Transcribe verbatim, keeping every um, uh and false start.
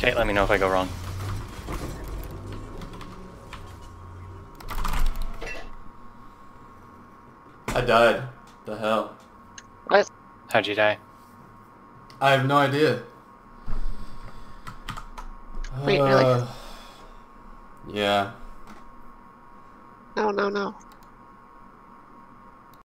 Chat, let me know if I go wrong. I died. The hell? What? How'd you die? I have no idea. Wait, uh, really? Yeah. No, no, no.